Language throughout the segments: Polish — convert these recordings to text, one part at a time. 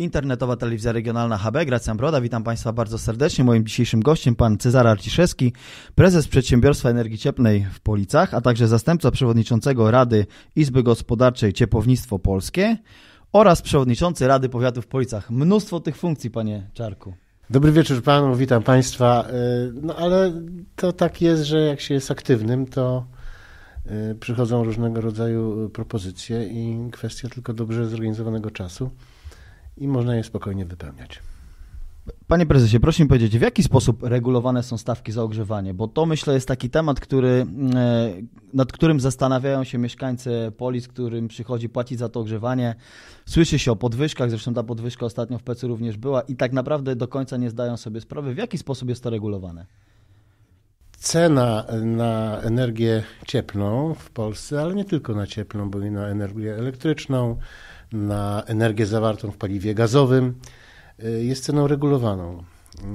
Internetowa Telewizja Regionalna HB, Gracjan Broda. Witam Państwa bardzo serdecznie. Moim dzisiejszym gościem pan Cezary Arciszewski, prezes Przedsiębiorstwa Energii Cieplnej w Policach, a także zastępca przewodniczącego Rady Izby Gospodarczej Ciepłownictwo Polskie oraz przewodniczący Rady Powiatu w Policach. Mnóstwo tych funkcji, panie Czarku. Dobry wieczór panu, witam państwa. No ale to tak jest, że jak się jest aktywnym, to przychodzą różnego rodzaju propozycje i kwestia tylko dobrze zorganizowanego czasu i można je spokojnie wypełniać. Panie prezesie, proszę mi powiedzieć, w jaki sposób regulowane są stawki za ogrzewanie? Bo to, myślę, jest taki temat, nad którym zastanawiają się mieszkańcy Polic, którym przychodzi płacić za to ogrzewanie. Słyszy się o podwyżkach, zresztą ta podwyżka ostatnio w Pecu również była i tak naprawdę do końca nie zdają sobie sprawy, w jaki sposób jest to regulowane. Cena na energię cieplną w Polsce, ale nie tylko na cieplną, bo i na energię elektryczną, na energię zawartą w paliwie gazowym, jest ceną regulowaną.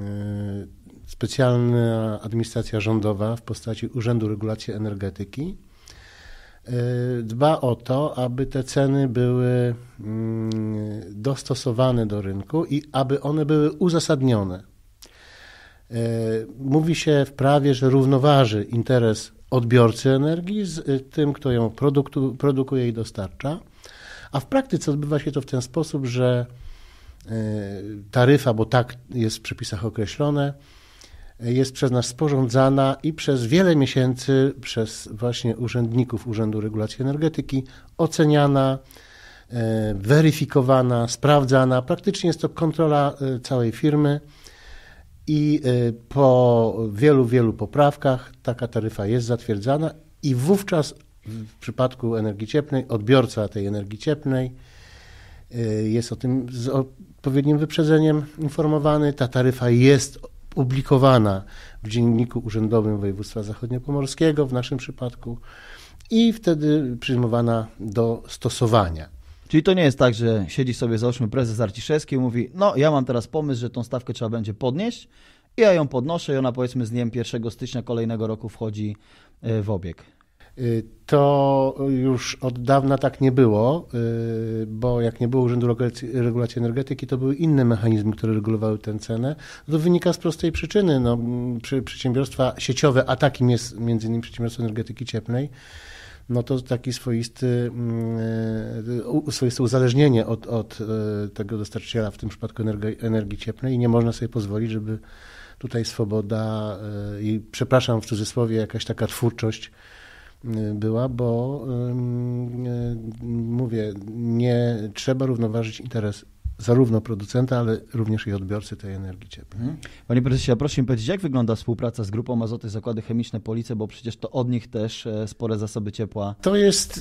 Specjalna administracja rządowa w postaci Urzędu Regulacji Energetyki dba o to, aby te ceny były dostosowane do rynku i aby one były uzasadnione. Mówi się w prawie, że równoważy interes odbiorcy energii z tym, kto ją produkuje i dostarcza, a w praktyce odbywa się to w ten sposób, że taryfa, bo tak jest w przepisach określone, jest przez nas sporządzana i przez wiele miesięcy przez właśnie urzędników Urzędu Regulacji Energetyki oceniana, weryfikowana, sprawdzana. Praktycznie jest to kontrola całej firmy i po wielu poprawkach taka taryfa jest zatwierdzana i wówczas w przypadku energii cieplnej odbiorca tej energii cieplnej jest o tym z odpowiednim wyprzedzeniem informowany. Ta taryfa jest publikowana w Dzienniku Urzędowym Województwa Zachodniopomorskiego w naszym przypadku i wtedy przyjmowana do stosowania. Czyli to nie jest tak, że siedzi sobie, załóżmy, prezes Arciszewski i mówi, no ja mam teraz pomysł, że tą stawkę trzeba będzie podnieść i ja ją podnoszę i ona, powiedzmy, z dniem 1 stycznia kolejnego roku wchodzi w obieg. To już od dawna tak nie było, bo jak nie było Urzędu Regulacji Energetyki, to były inne mechanizmy, które regulowały tę cenę. To wynika z prostej przyczyny. No, przedsiębiorstwa sieciowe, a takim jest m.in. Przedsiębiorstwo Energetyki Cieplnej, no to taki swoiste uzależnienie od tego dostarczyciela, w tym przypadku energii cieplnej, i nie można sobie pozwolić, żeby tutaj swoboda i, przepraszam w cudzysłowie, jakaś taka twórczość była, bo mówię, nie trzeba równoważyć interes zarówno producenta, ale również i odbiorcy tej energii cieplnej. Panie prezesie, proszę mi powiedzieć, jak wygląda współpraca z Grupą Azoty Zakłady Chemiczne Police, bo przecież to od nich też spore zasoby ciepła kupujecie. To jest,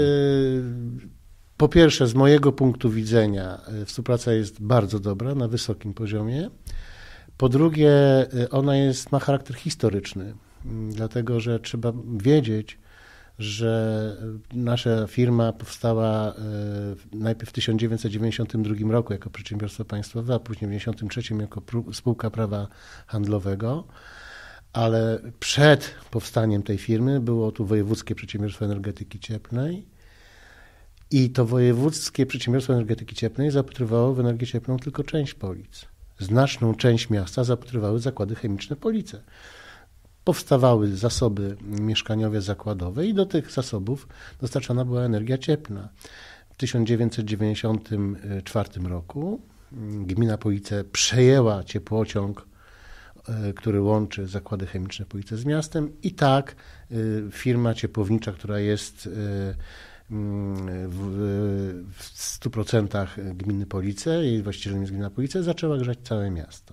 po pierwsze, z mojego punktu widzenia współpraca jest bardzo dobra, na wysokim poziomie. Po drugie, ona ma charakter historyczny, dlatego że trzeba wiedzieć, że nasza firma powstała najpierw w 1992 roku jako przedsiębiorstwo państwowe, a później w 1993 jako spółka prawa handlowego, ale przed powstaniem tej firmy było tu Wojewódzkie Przedsiębiorstwo Energetyki Cieplnej i to Wojewódzkie Przedsiębiorstwo Energetyki Cieplnej zapatrywało w energię cieplną tylko część Polic. Znaczną część miasta zapatrywały zakłady chemiczne Police. Powstawały zasoby mieszkaniowe, zakładowe i do tych zasobów dostarczana była energia cieplna. W 1994 roku gmina Police przejęła ciepłociąg, który łączy zakłady chemiczne Police z miastem i tak firma ciepłownicza, która jest w 100% gminy Police, jej właścicielem jest gmina Police, zaczęła grzać całe miasto.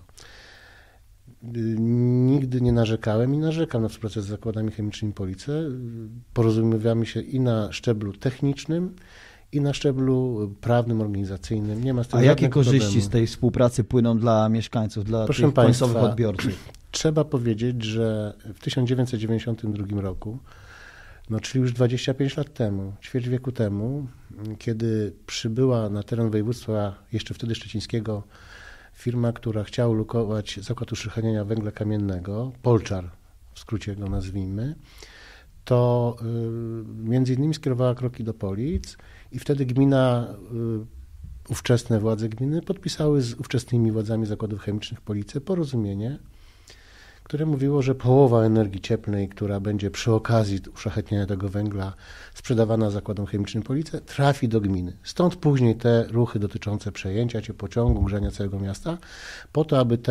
Nigdy nie narzekałem i narzekam na współpracę z zakładami chemicznymi Police. Porozumiewamy się i na szczeblu technicznym, i na szczeblu prawnym, organizacyjnym. Nie ma z tym A jakie korzyści problemu. Z tej współpracy płyną dla mieszkańców, dla Proszę tych państwa, końcowych odbiorców? Trzeba powiedzieć, że w 1992 roku, czyli już 25 lat temu, ćwierć wieku temu, kiedy przybyła na teren województwa, jeszcze wtedy szczecińskiego, firma, która chciała ulokować zakład uszczelniania węgla kamiennego, Polczar w skrócie go nazwijmy, to między innymi skierowała kroki do Polic i wtedy gmina ówczesne władze gminy podpisały z ówczesnymi władzami zakładów chemicznych Police porozumienie, które mówiło, że połowa energii cieplnej, która będzie przy okazji uszlachetniania tego węgla sprzedawana zakładom chemicznym Police, trafi do gminy. Stąd później te ruchy dotyczące przejęcia ciepłociągu, grzania całego miasta, po to, aby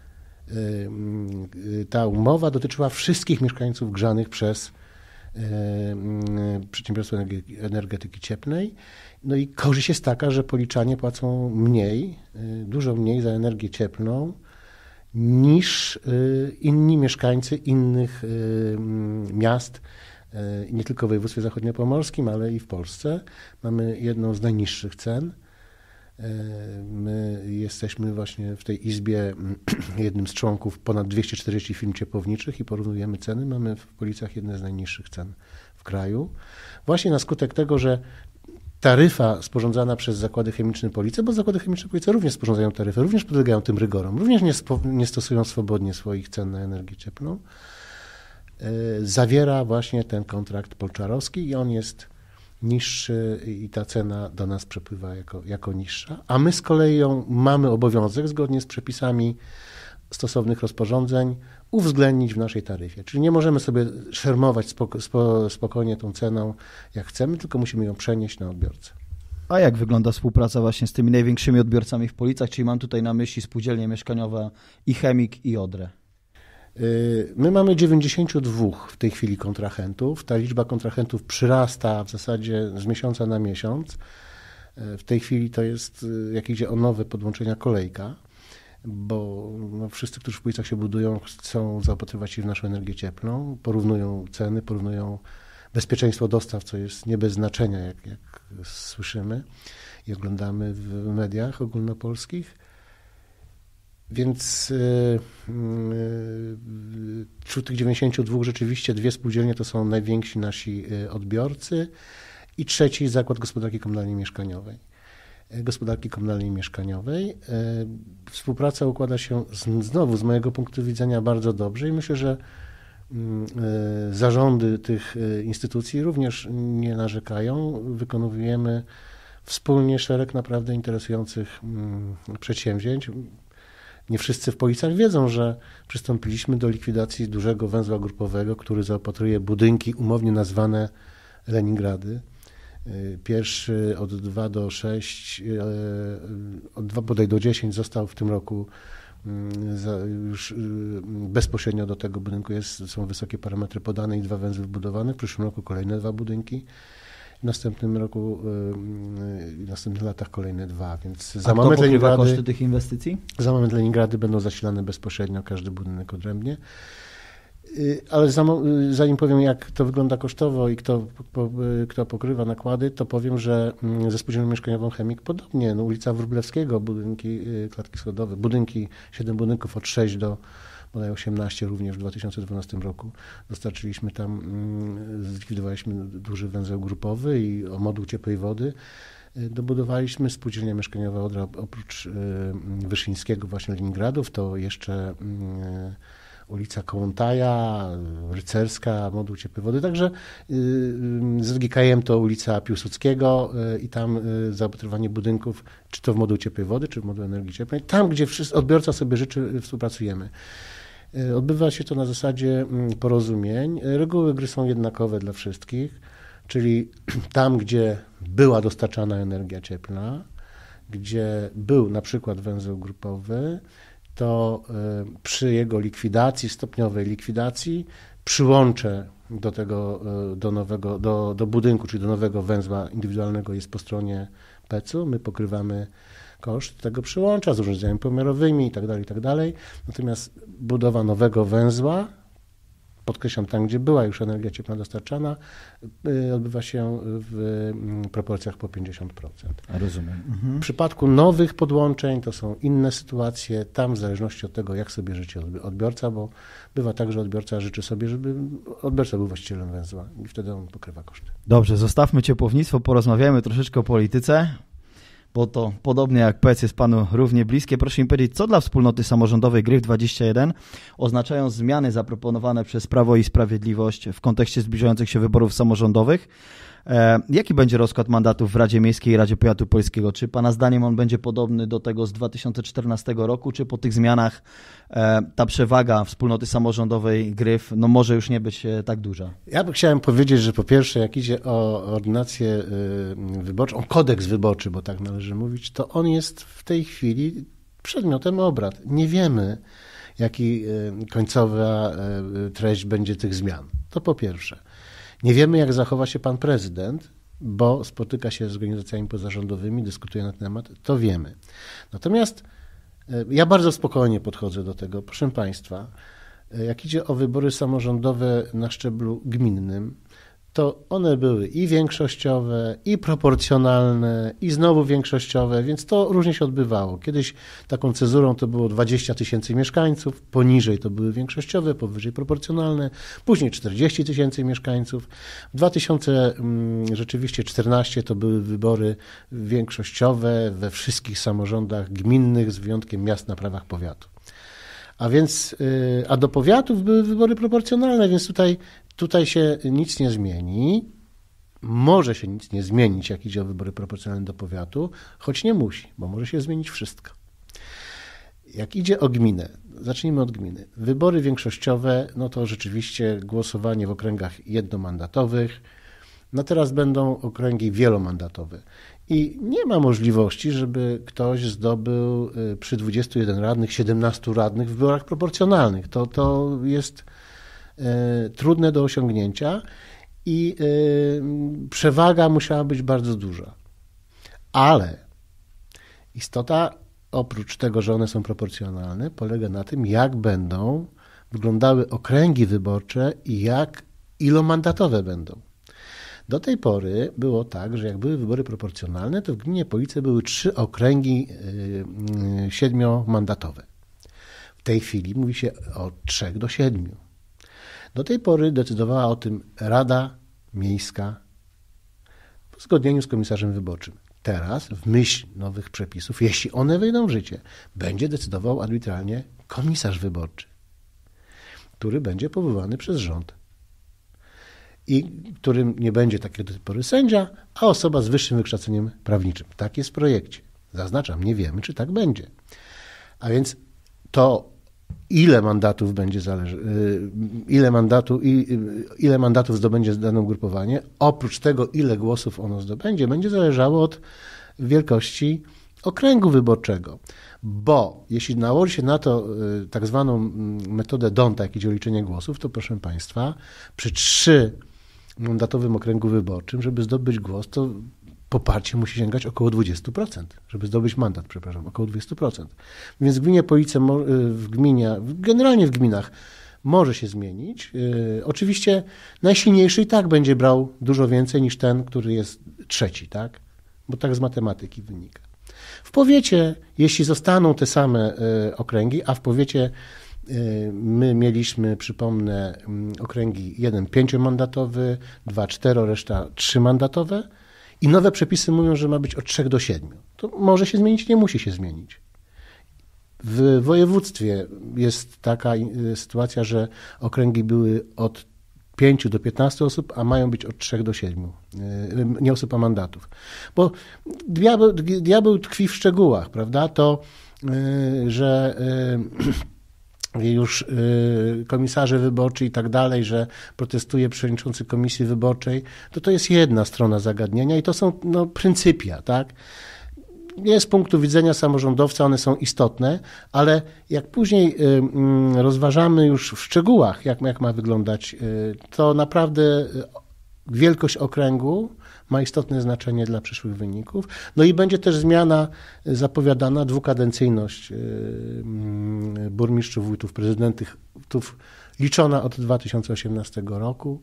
ta umowa dotyczyła wszystkich mieszkańców grzanych przez przedsiębiorstwo energetyki cieplnej. No i korzyść jest taka, że Policzanie płacą mniej, dużo mniej za energię cieplną niż inni mieszkańcy innych miast, nie tylko w województwie zachodniopomorskim, ale i w Polsce. Mamy jedną z najniższych cen. My jesteśmy właśnie w tej izbie jednym z członków ponad 240 firm ciepłowniczych i porównujemy ceny. Mamy w Policach jedne z najniższych cen w kraju. Właśnie na skutek tego, że taryfa sporządzana przez zakłady chemiczne Police, bo zakłady chemiczne Police również sporządzają taryfę, również podlegają tym rygorom, również nie stosują swobodnie swoich cen na energię cieplną, zawiera właśnie ten kontrakt polczarowski i on jest niższy i ta cena do nas przepływa jako niższa, a my z kolei mamy obowiązek zgodnie z przepisami stosownych rozporządzeń uwzględnić w naszej taryfie. Czyli nie możemy sobie szermować spokojnie tą ceną jak chcemy, tylko musimy ją przenieść na odbiorcę. A jak wygląda współpraca właśnie z tymi największymi odbiorcami w Policach? Czyli mam tutaj na myśli spółdzielnie mieszkaniowe i Chemik i Odrę. My mamy 92 w tej chwili kontrahentów. Ta liczba kontrahentów przyrasta w zasadzie z miesiąca na miesiąc. W tej chwili to jest, jak idzie o nowe podłączenia, kolejka, bo wszyscy, którzy w Policach się budują, chcą zaopatrywać się w naszą energię cieplną, porównują ceny, porównują bezpieczeństwo dostaw, co jest nie bez znaczenia, jak słyszymy i oglądamy w mediach ogólnopolskich. Więc wśród tych 92 rzeczywiście 2 spółdzielnie to są najwięksi nasi odbiorcy i trzeci Zakład Gospodarki Komunalnej i Mieszkaniowej. Współpraca układa się znowu z mojego punktu widzenia bardzo dobrze i myślę, że zarządy tych instytucji również nie narzekają. Wykonujemy wspólnie szereg naprawdę interesujących przedsięwzięć. Nie wszyscy w Policach wiedzą, że przystąpiliśmy do likwidacji dużego węzła grupowego, który zaopatruje budynki umownie nazwane Leningrady. Pierwszy od 2 do 6, od 2 bodaj do 10 został w tym roku już bezpośrednio do tego budynku są wysokie parametry podane i 2 węzły wbudowane. W przyszłym roku kolejne 2 budynki. W następnym roku, w następnych latach kolejne 2, więc za moment pokrywa koszty tych inwestycji? Za moment Leningrady będą zasilane bezpośrednio, każdy budynek odrębnie. Ale zanim powiem, jak to wygląda kosztowo i kto pokrywa nakłady, to powiem, że ze spółdzielnią mieszkaniową Chemik podobnie. Ulica Wróblewskiego, budynki, klatki schodowe, 7 budynków od 6 do bodaj 18 również w 2012 roku. Dostarczyliśmy tam, zlikwidowaliśmy duży węzeł grupowy i moduł ciepłej wody. Dobudowaliśmy spółdzielnia mieszkaniowa Odra, oprócz Wyszyńskiego, właśnie Leningradów, to jeszcze ulica Kołątaja, Rycerska, moduł ciepłej wody. Także z GKM to ulica Piłsudskiego i tam zaopatrywanie budynków, czy to w moduł ciepłej wody, czy w moduł energii cieplnej. Tam, gdzie odbiorca sobie życzy, współpracujemy. Odbywa się to na zasadzie porozumień. Reguły gry są jednakowe dla wszystkich, czyli tam, gdzie była dostarczana energia cieplna, gdzie był na przykład węzeł grupowy, to przy jego likwidacji, stopniowej likwidacji, przyłącze do budynku, czyli do nowego węzła indywidualnego jest po stronie PEC-u. My pokrywamy koszt tego przyłącza z urządzeniami pomiarowymi itd. Natomiast budowa nowego węzła, podkreślam, tam gdzie była już energia cieplna dostarczana, odbywa się w proporcjach po 50%. Rozumiem. W przypadku nowych podłączeń to są inne sytuacje, tam w zależności od tego, jak sobie życzy odbiorca, bo bywa tak, że odbiorca życzy sobie, żeby odbiorca był właścicielem węzła i wtedy on pokrywa koszty. Dobrze, zostawmy ciepłownictwo, porozmawiajmy troszeczkę o polityce, bo to podobnie jak PEC jest panu równie bliskie. Proszę mi powiedzieć, co dla wspólnoty samorządowej Gryf21 oznaczają zmiany zaproponowane przez Prawo i Sprawiedliwość w kontekście zbliżających się wyborów samorządowych, Jaki będzie rozkład mandatów w Radzie Miejskiej i Radzie Powiatu Polskiego? Czy pana zdaniem on będzie podobny do tego z 2014 roku, czy po tych zmianach ta przewaga wspólnoty samorządowej Gryf może już nie być tak duża? Ja chciałem powiedzieć, że po pierwsze, jak idzie o ordynację wyborczą, o kodeks wyborczy, bo tak należy mówić, to on jest w tej chwili przedmiotem obrad. Nie wiemy, jaki końcowa treść będzie tych zmian. To po pierwsze. Nie wiemy, jak zachowa się pan prezydent, bo spotyka się z organizacjami pozarządowymi, dyskutuje na ten temat, to wiemy. Natomiast ja bardzo spokojnie podchodzę do tego. Proszę państwa, jak idzie o wybory samorządowe na szczeblu gminnym, to one były i większościowe, i proporcjonalne, i znowu większościowe, więc to różnie się odbywało. Kiedyś taką cezurą to było 20 000 mieszkańców, poniżej to były większościowe, powyżej proporcjonalne, później 40 000 mieszkańców. W 2014 to były wybory większościowe we wszystkich samorządach gminnych, z wyjątkiem miast na prawach powiatu. A do powiatów były wybory proporcjonalne, więc tutaj się nic nie zmieni. Może się nic nie zmienić, jak idzie o wybory proporcjonalne do powiatu, choć nie musi, bo może się zmienić wszystko. Jak idzie o gminę, zacznijmy od gminy. Wybory większościowe, to rzeczywiście głosowanie w okręgach jednomandatowych. Teraz będą okręgi wielomandatowe. I nie ma możliwości, żeby ktoś zdobył przy 21 radnych 17 radnych w wyborach proporcjonalnych. To jest trudne do osiągnięcia i przewaga musiała być bardzo duża. Ale istota, oprócz tego, że one są proporcjonalne, polega na tym, jak będą wyglądały okręgi wyborcze i jak ilomandatowe będą. Do tej pory było tak, że jak były wybory proporcjonalne, to w gminie Police były 3 okręgi 7-mandatowe. W tej chwili mówi się o 3 do 7. Do tej pory decydowała o tym Rada Miejska w uzgodnieniu z komisarzem wyborczym. Teraz, w myśl nowych przepisów, jeśli one wejdą w życie, będzie decydował arbitralnie komisarz wyborczy, który będzie powołany przez rząd. I którym nie będzie tak jak do tej pory sędzia, a osoba z wyższym wykształceniem prawniczym. Tak jest w projekcie. Zaznaczam, nie wiemy, czy tak będzie. A więc to, ile mandatów zdobędzie dane ugrupowanie, oprócz tego, ile głosów ono zdobędzie, będzie zależało od wielkości okręgu wyborczego. Bo jeśli nałoży się na to tak zwaną metodę D'Hondta, jak idzie o liczenie głosów, to proszę państwa, przy 3-mandatowym okręgu wyborczym, żeby zdobyć głos, to poparcie musi sięgać około 20%, żeby zdobyć mandat, około 20%. Więc w gminie Police, generalnie w gminach może się zmienić. Oczywiście najsilniejszy i tak będzie brał dużo więcej niż ten, który jest trzeci, tak? Bo tak z matematyki wynika. W powiecie, jeśli zostaną te same okręgi, a w powiecie my mieliśmy, przypomnę, okręgi 1 5-mandatowy, 2 4, reszta 3-mandatowe i nowe przepisy mówią, że ma być od 3 do 7. To może się zmienić, nie musi się zmienić. W województwie jest taka sytuacja, że okręgi były od 5 do 15 osób, a mają być od 3 do 7. Nie osób, a mandatów. Bo diabeł tkwi w szczegółach, prawda? To, że już komisarze wyborczy i tak dalej, że protestuje przewodniczący komisji wyborczej, to jest jedna strona zagadnienia i to są pryncypia, tak? Nie z punktu widzenia samorządowca one są istotne, ale jak później rozważamy już w szczegółach, jak ma wyglądać, to naprawdę wielkość okręgu ma istotne znaczenie dla przyszłych wyników. No i będzie też zmiana zapowiadana, dwukadencyjność burmistrzów, wójtów, prezydentów liczona od 2018 roku.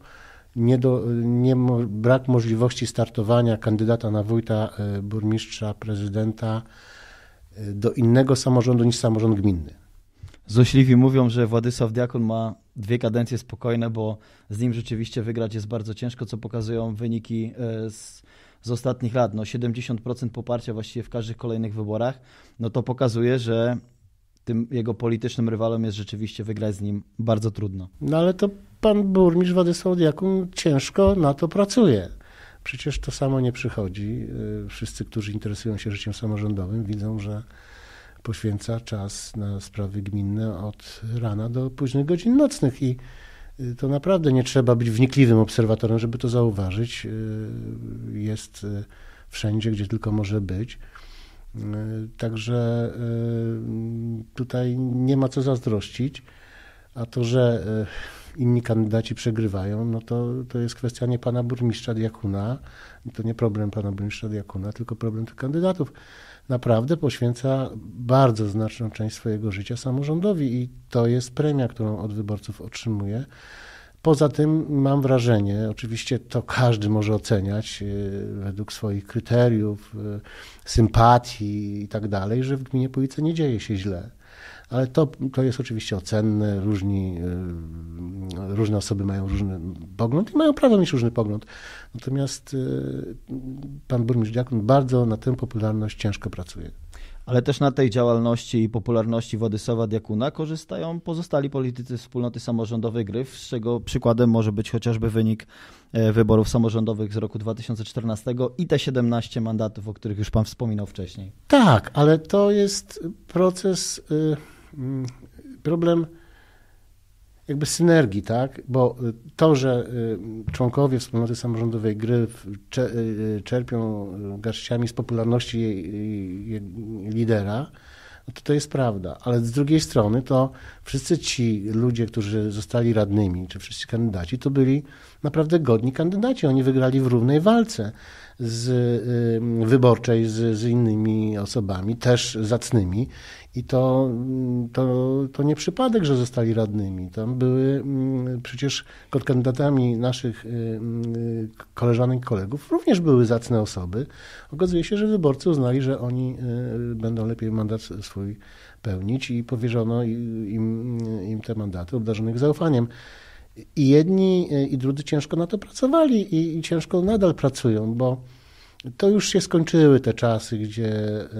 Brak możliwości startowania kandydata na wójta, burmistrza, prezydenta do innego samorządu niż samorząd gminny. Złośliwi mówią, że Władysław Diakon ma 2 kadencje spokojne, bo z nim rzeczywiście wygrać jest bardzo ciężko, co pokazują wyniki z ostatnich lat. 70% poparcia właściwie w każdych kolejnych wyborach, to pokazuje, że tym jego politycznym rywalom jest rzeczywiście wygrać z nim bardzo trudno. Ale to pan burmistrz Władysław Diakon ciężko na to pracuje. Przecież to samo nie przychodzi. Wszyscy, którzy interesują się życiem samorządowym, widzą, że poświęca czas na sprawy gminne od rana do późnych godzin nocnych i to naprawdę nie trzeba być wnikliwym obserwatorem, żeby to zauważyć. Jest wszędzie, gdzie tylko może być. Także tutaj nie ma co zazdrościć, a to, że inni kandydaci przegrywają, no to jest kwestia nie pana burmistrza Diakuna, to nie problem pana burmistrza Diakuna, tylko problem tych kandydatów. Naprawdę poświęca bardzo znaczną część swojego życia samorządowi i to jest premia, którą od wyborców otrzymuje. Poza tym mam wrażenie, oczywiście to każdy może oceniać według swoich kryteriów, sympatii i tak dalej, że w gminie Police nie dzieje się źle. Ale to jest oczywiście ocenne, różne osoby mają różny pogląd i mają prawo mieć różny pogląd. Natomiast pan burmistrz Diakun bardzo na tę popularność ciężko pracuje. Ale też na tej działalności i popularności Władysława Diakuna korzystają pozostali politycy wspólnoty samorządowej Gryf, z czego przykładem może być chociażby wynik wyborów samorządowych z roku 2014 i te 17 mandatów, o których już pan wspominał wcześniej. Tak, ale to jest problem jakby synergii, tak? Bo to, że członkowie wspólnoty samorządowej Gryf czerpią garściami z popularności jej lidera, no to jest prawda. Ale z drugiej strony to wszyscy ci ludzie, którzy zostali radnymi, czy wszyscy kandydaci, to byli naprawdę godni kandydaci. Oni wygrali w równej walce wyborczej z innymi osobami, też zacnymi. I to nie przypadek, że zostali radnymi. Tam były przecież kandydatami naszych koleżanek i kolegów również były zacne osoby. Okazuje się, że wyborcy uznali, że oni będą lepiej mandat swój pełnić i powierzono im te mandaty obdarzonych zaufaniem. I jedni i drudzy ciężko na to pracowali i ciężko nadal pracują, bo to już się skończyły te czasy, gdzie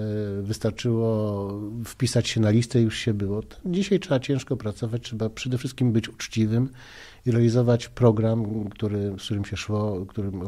wystarczyło wpisać się na listę i już się było. Dzisiaj trzeba ciężko pracować, trzeba przede wszystkim być uczciwym i realizować program, z którym się szło,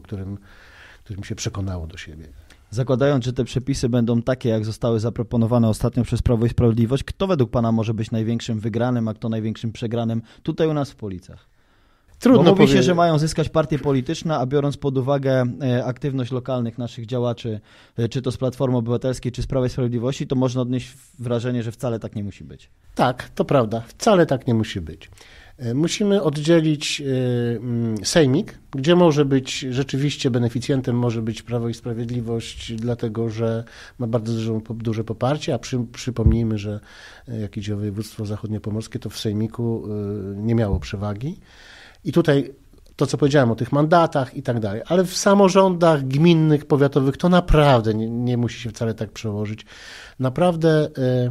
którym się przekonało do siebie. Zakładając, że te przepisy będą takie, jak zostały zaproponowane ostatnio przez Prawo i Sprawiedliwość, kto według pana może być największym wygranym, a kto największym przegranym tutaj u nas w Policach? Trudno mówi się, że mają zyskać partie polityczne, a biorąc pod uwagę aktywność lokalnych naszych działaczy, czy to z Platformy Obywatelskiej, czy z Prawa i Sprawiedliwości, to można odnieść wrażenie, że wcale tak nie musi być. Tak, to prawda. Wcale tak nie musi być. Musimy oddzielić sejmik, gdzie może być rzeczywiście beneficjentem może być Prawo i Sprawiedliwość, dlatego że ma bardzo duże poparcie, a przypomnijmy, że jak idzie o województwo zachodniopomorskie, to w sejmiku nie miało przewagi. I tutaj to, co powiedziałem o tych mandatach i tak dalej, ale w samorządach gminnych, powiatowych to naprawdę nie musi się wcale tak przełożyć. Naprawdę,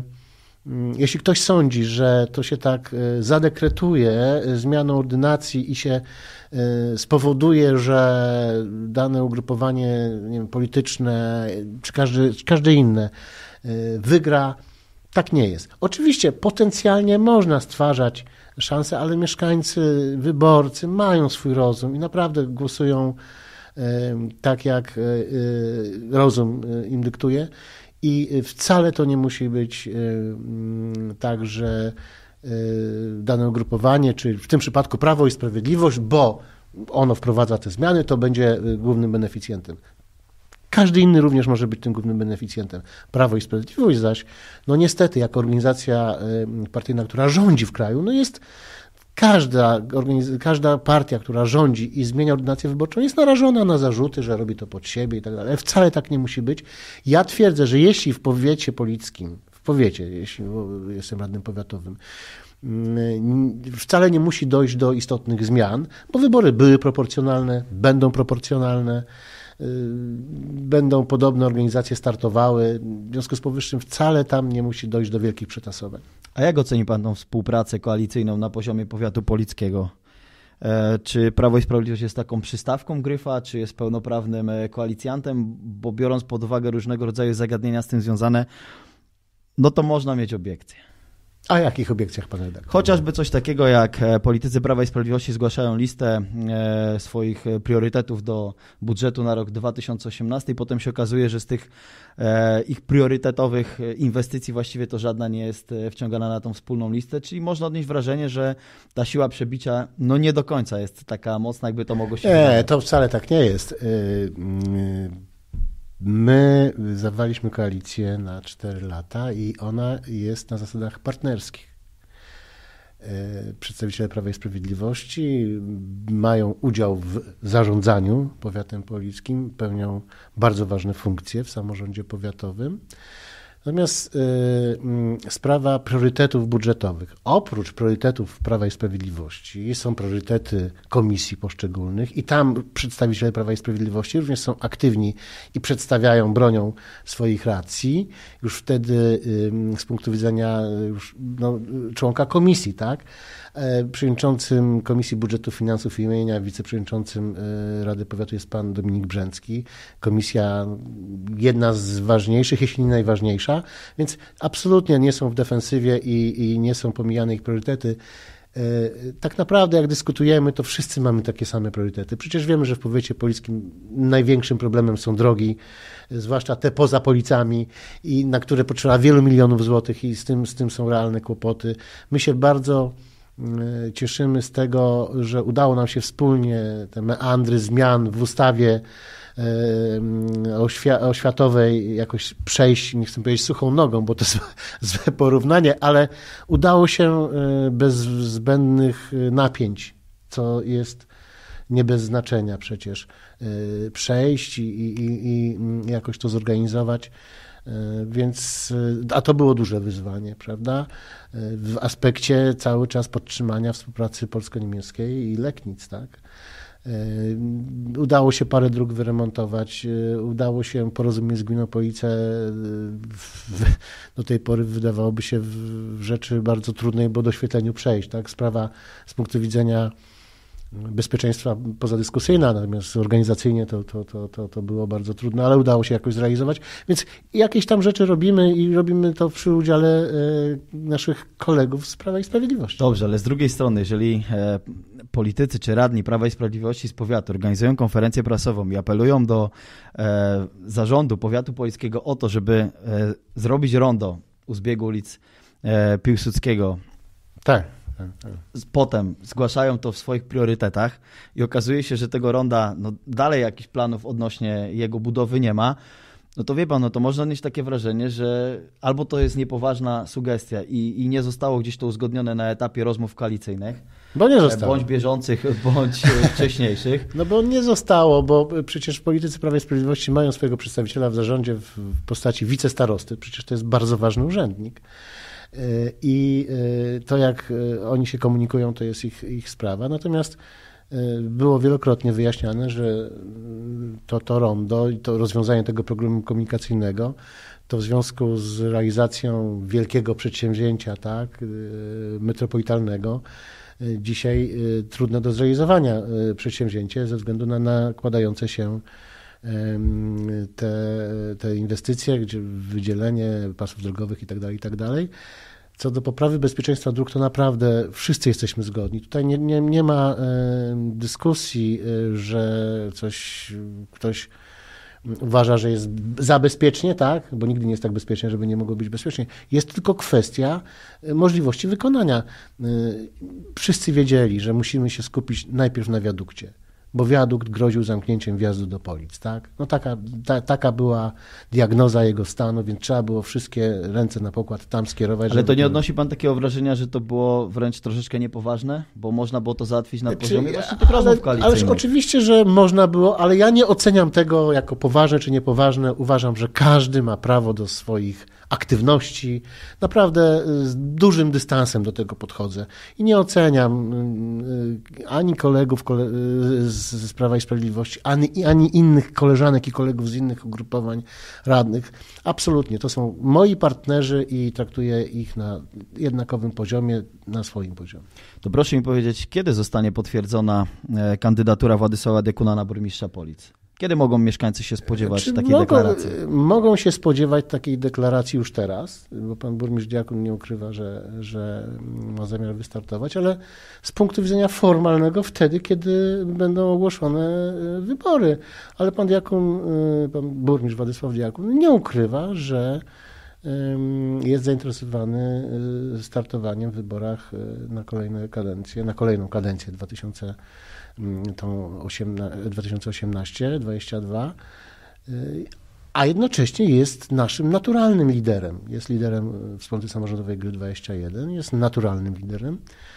jeśli ktoś sądzi, że to się tak zadekretuje zmianą ordynacji i się spowoduje, że dane ugrupowanie, nie wiem, polityczne czy każde inne wygra, tak nie jest. Oczywiście potencjalnie można stwarzać szanse, ale mieszkańcy, wyborcy mają swój rozum i naprawdę głosują tak, jak rozum im dyktuje. I wcale to nie musi być tak, że dane ugrupowanie, czy w tym przypadku Prawo i Sprawiedliwość, bo ono wprowadza te zmiany, to będzie głównym beneficjentem. Każdy inny również może być tym głównym beneficjentem. Prawo i Sprawiedliwość zaś, no niestety, jako organizacja partyjna, która rządzi w kraju, no jest każda partia, która rządzi i zmienia ordynację wyborczą, jest narażona na zarzuty, że robi to pod siebie i tak dalej. Wcale tak nie musi być. Ja twierdzę, że jeśli w powiecie polickim, jeśli jestem radnym powiatowym, wcale nie musi dojść do istotnych zmian, bo wybory były proporcjonalne, będą proporcjonalne, będą podobne organizacje startowały, w związku z powyższym wcale tam nie musi dojść do wielkich przetasowań. A jak oceni pan tą współpracę koalicyjną na poziomie powiatu polickiego? Czy Prawo i Sprawiedliwość jest taką przystawką Gryfa, czy jest pełnoprawnym koalicjantem? Bo biorąc pod uwagę różnego rodzaju zagadnienia z tym związane, no to można mieć obiekcje. A jakich obiekcjach, pan redaktor? Chociażby coś takiego jak politycy Prawa i Sprawiedliwości zgłaszają listę swoich priorytetów do budżetu na rok 2018 i potem się okazuje, że z tych ich priorytetowych inwestycji właściwie to żadna nie jest wciągana na tą wspólną listę, czyli można odnieść wrażenie, że ta siła przebicia nie do końca jest taka mocna, jakby to mogło się wydawać. To wcale tak nie jest. My zawaliśmy koalicję na 4 lata i ona jest na zasadach partnerskich. Przedstawiciele Prawa i Sprawiedliwości mają udział w zarządzaniu powiatem polickim, pełnią bardzo ważne funkcje w samorządzie powiatowym. Natomiast sprawa priorytetów budżetowych. Oprócz priorytetów Prawa i Sprawiedliwości są priorytety komisji poszczególnych i tam przedstawiciele Prawa i Sprawiedliwości również są aktywni i przedstawiają, bronią swoich racji. Już wtedy z punktu widzenia członka komisji, tak? Przewodniczącym Komisji Budżetu, Finansów i Imienia, wiceprzewodniczącym Rady Powiatu jest pan Dominik Brzęcki. Komisja jedna z ważniejszych, jeśli nie najważniejsza, więc absolutnie nie są w defensywie i nie są pomijane ich priorytety. Tak naprawdę jak dyskutujemy, to wszyscy mamy takie same priorytety. Przecież wiemy, że w powiecie polickim największym problemem są drogi, zwłaszcza te poza Policami, i na które potrzeba wielu milionów złotych i z tym są realne kłopoty. My się bardzo cieszymy z tego, że udało nam się wspólnie te meandry zmian w ustawie oświatowej jakoś przejść, nie chcę powiedzieć suchą nogą, bo to jest złe porównanie, ale udało się bez zbędnych napięć, co jest nie bez znaczenia przecież, przejść i jakoś to zorganizować. Więc, a to było duże wyzwanie, prawda? W aspekcie cały czas podtrzymania współpracy polsko-niemieckiej i Leknic, tak? Udało się parę dróg wyremontować, udało się porozumieć z gminą Police do tej pory wydawałoby się w rzeczy bardzo trudnej, bo doświetleniu przejść, tak? Sprawa z punktu widzenia bezpieczeństwa pozadyskusyjna, natomiast organizacyjnie to było bardzo trudne, ale udało się jakoś zrealizować, więc jakieś tam rzeczy robimy i robimy to przy udziale naszych kolegów z Prawa i Sprawiedliwości. Dobrze, ale z drugiej strony, jeżeli politycy czy radni Prawa i Sprawiedliwości z powiatu organizują konferencję prasową i apelują do zarządu powiatu polickiego o to, żeby zrobić rondo u zbiegu ulic Piłsudskiego. Tak. Potem zgłaszają to w swoich priorytetach i okazuje się, że tego ronda dalej jakichś planów odnośnie jego budowy nie ma, to wie pan, to można mieć takie wrażenie, że albo to jest niepoważna sugestia i nie zostało gdzieś to uzgodnione na etapie rozmów koalicyjnych, bo nie zostało. Bądź bieżących, bądź wcześniejszych. Bo nie zostało, bo przecież politycy Prawa i Sprawiedliwości mają swojego przedstawiciela w zarządzie w postaci wicestarosty, przecież to jest bardzo ważny urzędnik. I to, jak oni się komunikują, to jest ich sprawa. Natomiast było wielokrotnie wyjaśniane, że to rondo i to rozwiązanie tego programu komunikacyjnego to w związku z realizacją wielkiego przedsięwzięcia, tak, metropolitalnego, dzisiaj trudne do zrealizowania przedsięwzięcie ze względu na nakładające się te inwestycje, gdzie wydzielenie pasów drogowych i tak dalej. Co do poprawy bezpieczeństwa dróg, to naprawdę wszyscy jesteśmy zgodni. Tutaj nie ma dyskusji, że ktoś uważa, że jest za bezpiecznie, tak? Bo nigdy nie jest tak bezpiecznie, żeby nie mogło być bezpiecznie. Jest tylko kwestia możliwości wykonania. Wszyscy wiedzieli, że musimy się skupić najpierw na wiadukcie, bo wiadukt groził zamknięciem wjazdu do Polic, tak? Taka była diagnoza jego stanu, więc trzeba było wszystkie ręce na pokład tam skierować. Ale to nie odnosi pan takiego wrażenia, że to było wręcz troszeczkę niepoważne? Bo można było to załatwić na poziomie właśnie tych rozmów koalicyjnych. Ależ oczywiście, że można było, ale ja nie oceniam tego jako poważne czy niepoważne. Uważam, że każdy ma prawo do swoich aktywności. Naprawdę z dużym dystansem do tego podchodzę. I nie oceniam ani kolegów z Prawa i Sprawiedliwości, ani innych koleżanek i kolegów z innych ugrupowań radnych. Absolutnie. To są moi partnerzy i traktuję ich na jednakowym poziomie, na swoim poziomie. To proszę mi powiedzieć, kiedy zostanie potwierdzona kandydatura Władysława Dekuna na burmistrza Polic? Kiedy mogą mieszkańcy się spodziewać takiej deklaracji? Mogą się spodziewać takiej deklaracji już teraz, bo pan burmistrz Diakun nie ukrywa, że ma zamiar wystartować, ale z punktu widzenia formalnego wtedy, kiedy będą ogłoszone wybory. Ale pan burmistrz Władysław Diakun nie ukrywa, że jest zainteresowany startowaniem w wyborach na kolejną kadencję 2018-2022, a jednocześnie jest naszym naturalnym liderem. Jest liderem Wspólnoty Samorządowej Gry 21, jest naturalnym liderem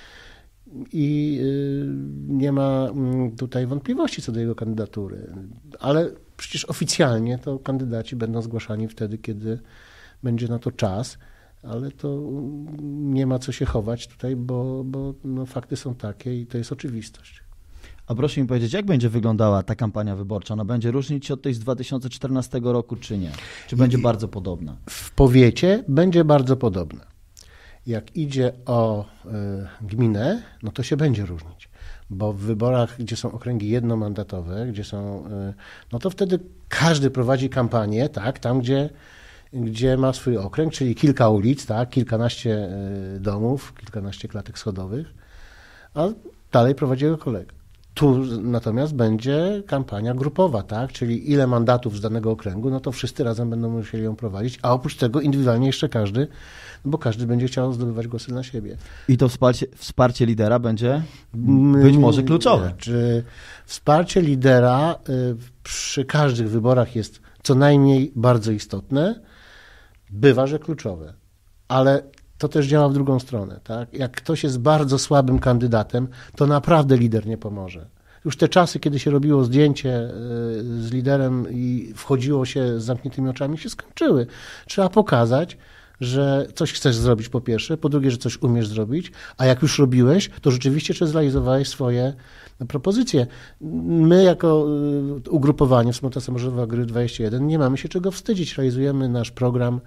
i nie ma tutaj wątpliwości co do jego kandydatury. Ale przecież oficjalnie to kandydaci będą zgłaszani wtedy, kiedy będzie na to czas, ale to nie ma co się chować tutaj, bo fakty są takie i to jest oczywistość. A proszę mi powiedzieć, jak będzie wyglądała ta kampania wyborcza? Ona będzie różnić się od tej z 2014 roku, czy nie? Czy będzie bardzo podobna? W powiecie będzie bardzo podobna. Jak idzie o gminę, no to się będzie różnić, bo w wyborach, gdzie są okręgi jednomandatowe, no to wtedy każdy prowadzi kampanię, tak, tam gdzie ma swój okręg, czyli kilka ulic, tak, kilkanaście domów, kilkanaście klatek schodowych, a dalej prowadzi jego kolega. Tu natomiast będzie kampania grupowa, tak, czyli ile mandatów z danego okręgu, no to wszyscy razem będą musieli ją prowadzić, a oprócz tego indywidualnie jeszcze każdy, bo każdy będzie chciał zdobywać głosy na siebie. I to wsparcie lidera będzie być może kluczowe. Wsparcie lidera przy każdych wyborach jest co najmniej bardzo istotne, bywa, że kluczowe, ale to też działa w drugą stronę. Tak? Jak ktoś jest bardzo słabym kandydatem, to naprawdę lider nie pomoże. Już te czasy, kiedy się robiło zdjęcie z liderem i wchodziło się z zamkniętymi oczami, się skończyły. Trzeba pokazać, że coś chcesz zrobić po pierwsze, po drugie, że coś umiesz zrobić, a jak już robiłeś, to rzeczywiście czy zrealizowałeś swoje propozycje. My jako ugrupowanie Wspólnota Samorządowa Gry 21 nie mamy się czego wstydzić. Realizujemy nasz program.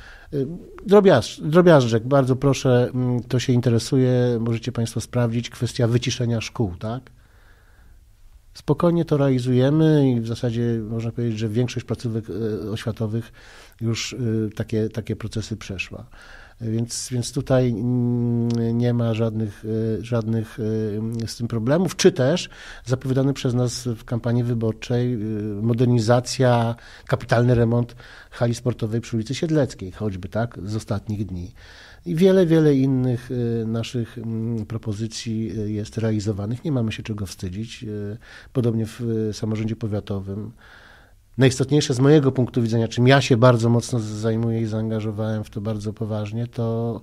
Drobiażdżek, bardzo proszę, kto się interesuje, możecie Państwo sprawdzić, kwestia wyciszenia szkół, tak? Spokojnie to realizujemy i w zasadzie można powiedzieć, że większość placówek oświatowych już takie procesy przeszła. Więc tutaj nie ma żadnych z tym problemów, czy też zapowiadany przez nas w kampanii wyborczej modernizacja, kapitalny remont hali sportowej przy ulicy Siedleckiej, choćby tak, z ostatnich dni. I wiele innych naszych propozycji jest realizowanych. Nie mamy się czego wstydzić. Podobnie w samorządzie powiatowym. Najistotniejsze z mojego punktu widzenia, czym ja się bardzo mocno zajmuję i zaangażowałem w to bardzo poważnie, to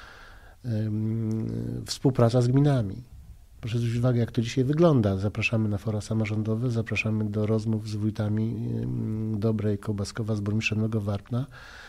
współpraca z gminami. Proszę zwrócić uwagę, jak to dzisiaj wygląda. Zapraszamy na fora samorządowe, zapraszamy do rozmów z wójtami Dobrej, Kołbaskowa, z burmistrzem Nowowarpna.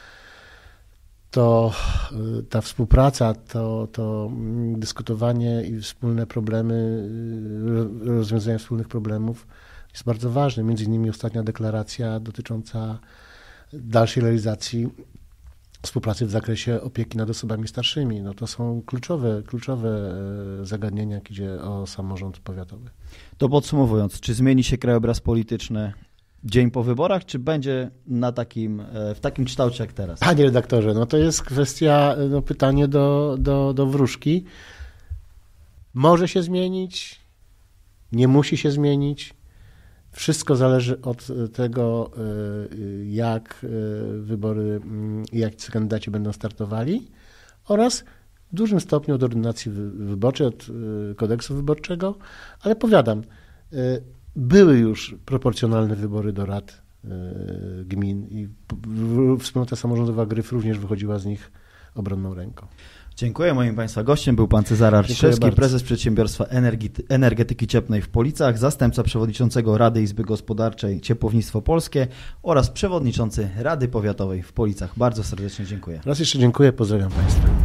To ta współpraca, to dyskutowanie i wspólne problemy, rozwiązanie wspólnych problemów jest bardzo ważne. Między innymi ostatnia deklaracja dotycząca dalszej realizacji współpracy w zakresie opieki nad osobami starszymi. No to są kluczowe zagadnienia, jak idzie o samorząd powiatowy. To podsumowując, czy zmieni się krajobraz polityczny dzień po wyborach, czy będzie w takim kształcie jak teraz? Panie redaktorze, no to jest kwestia, pytanie do wróżki. Może się zmienić, nie musi się zmienić. Wszystko zależy od tego, jak wybory i jak kandydaci będą startowali oraz w dużym stopniu od ordynacji wyborczej, od kodeksu wyborczego, ale powiadam, były już proporcjonalne wybory do rad gmin i Wspólnota Samorządowa Gryf również wychodziła z nich obronną ręką. Dziękuję. Moim Państwa gościem był pan Cezary Arciszewski, prezes Przedsiębiorstwa Energetyki Cieplnej w Policach, zastępca przewodniczącego Rady Izby Gospodarczej Ciepłownictwo Polskie oraz przewodniczący Rady Powiatowej w Policach. Bardzo serdecznie dziękuję. Raz jeszcze dziękuję, pozdrawiam Państwa.